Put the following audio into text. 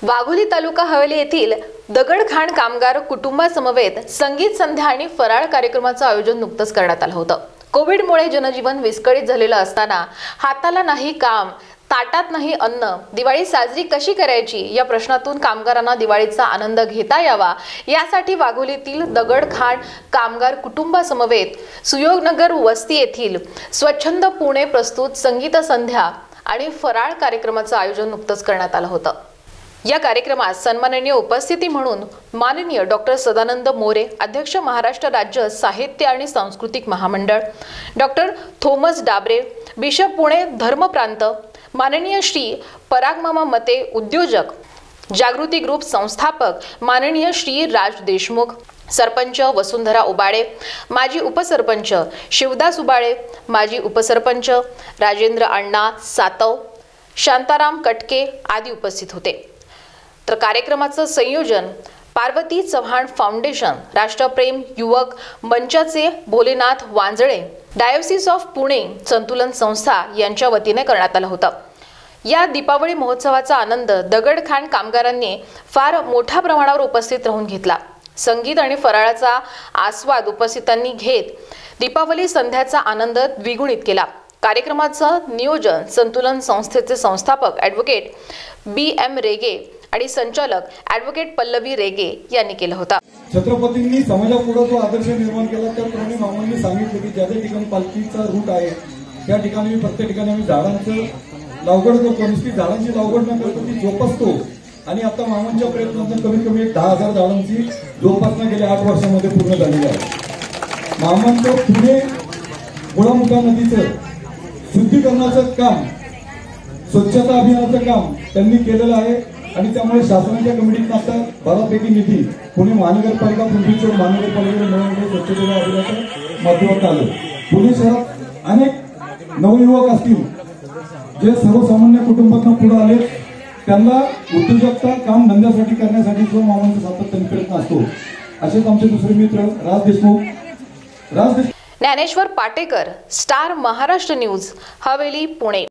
वाघोली तालुका हवेली येथील दगडखाण कामगार कुटुंबासमवेत संगीत संध्या आणि फराळ कार्यक्रमाचं आयोजन नुकतंच करण्यात आलं होतं। कोविडमुळे जनजीवन विस्कळीत झालेलं असताना हाताला नाही काम, ताटात नाही अन्न, दिवाळी साजरी कशी करायची या प्रश्नातून कामगारांना दिवाळीचा आनंद घेता यावा यासाठी वाघोलीतील दगडखाण कामगार कुटुंबासमवेत सुयोगनगर वस्ती येथील स्वच्छंद पुणे प्रस्तुत संगीत संध्या आणि फराळ कार्यक्रमाचं आयोजन नुकतंच करण्यात आलं होतं। या कार्यक्रमात सन्माननीय उपस्थिती म्हणून माननीय डॉक्टर सदानंद मोरे, अध्यक्ष महाराष्ट्र राज्य साहित्य आणि सांस्कृतिक महामंडळ, doctor Thomas Dabre, bishop Pune धर्मप्रांत, माननीय श्री परागमामा मते उद्योजक, जागृती ग्रुप संस्थापक माननीय श्री राज देशमुख, सरपंच वसुंधरा उबाळे, माजी उपसरपंच शिवदास उबाळे, माजी उपसरपंच राजेंद्र अण्णा सातव, शांताराम कटके आदी उपस्थित होते। तर कार्यक्रमाचं संयोजन पार्वती चव्हाण फाउंडेशन, राष्ट्रप्रेम युवक मंचाचे भोलेनाथ वांजळे, डायोसिस ऑफ पुणे संतुलन संस्था यांच्या वतीने करण्यात आलं होतं। या दीपावली महोत्सवाचा आनंद दगडखाण कामगारांनी फार मोठ्या प्रमाणावर उपस्थित राहून घेतला। संगीत आणि फराळाचा आस्वाद उपस्थितांनी घेत दीपावली संध्याचा आनंद द्विगुणित केला। कार्यक्रमाचं नियोजन संतुलन संस्थेचे संस्थापक ॲडव्होकेट BM रेगे आणि संचालक ॲडव्होकेट पल्लवी रेगे यांनी केलं होतं। छत्रपतींनी समाजापुढे जो आदर्श निर्माण केला त्याप्रमाणे मामांनी सांगितले की ज्या ठिकाणी पालखीचा रूट आहे त्या ठिकाणी प्रत्येक ठिकाणी आम्ही झाडांचं लागवड करतो, नुसती झाडांची लागवड न करतो ती जोपासतो आणि आता मामांच्या प्रयत्नातून कमीत कमी 10,000 झाडांची जोपासना गेल्या 8 वर्षांमध्ये पूर्ण झालेली आहे। मामांचं पुणे मुळामुठा नदीचं शुद्धीकरणाचं काम, स्वच्छता अभियानाचं काम त्यांनी केलेलं आहे आणि त्यामुळे शासनाच्या कमिटीत आता बऱ्यापैकी निधी पुणे महानगरपालिका, पिंपरी चिंचवड महानगरपालिकेने मिळवून स्वच्छतेच्या अभियानाचं महत्त्वाचं आलं। पुणे शहरात अनेक नवयुवक असतील जे सर्वसामान्य कुटुंबातून पुढे आले, त्यांना उद्योजकता काम धंद्यासाठी करण्यासाठी जो मामांचा सातत्याने प्रयत्न असतो, असेच आमचे दुसरे मित्र राज देशमुख। Dnyaneshwar Patekar, Star Maharashtra news, Haveli Pune.